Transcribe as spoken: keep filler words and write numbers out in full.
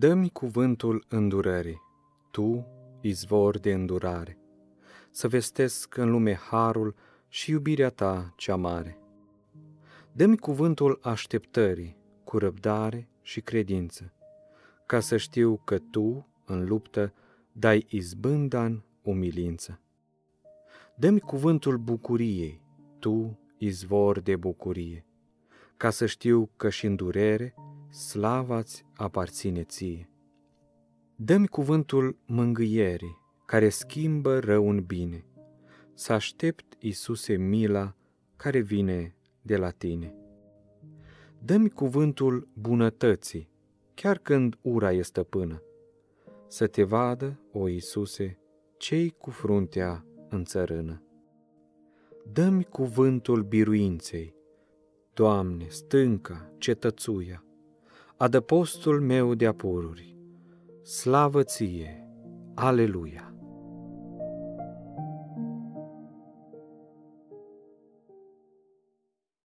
Dă-mi cuvântul îndurării, Tu, izvor de îndurare, să vestesc în lume harul și iubirea Ta cea mare. Dă-mi cuvântul așteptării, cu răbdare și credință, ca să știu că Tu, în luptă, dai izbânda în umilință. Dă-mi cuvântul bucuriei, Tu, izvor de bucurie, ca să știu că și-n durere slava-ți aparține Ție. Dă-mi cuvântul mângâierii, care schimbă rău în bine, să aștept, Iisuse, mila care vine de la Tine. Dă-mi cuvântul bunătății, chiar când ura e stăpână, să Te vadă, o Iisuse, cei cu fruntea în țărână. Dă-mi cuvântul biruinței, Doamne, stânca, cetățuia, adăpostul meu de apururi, slavă Ție, Aleluia!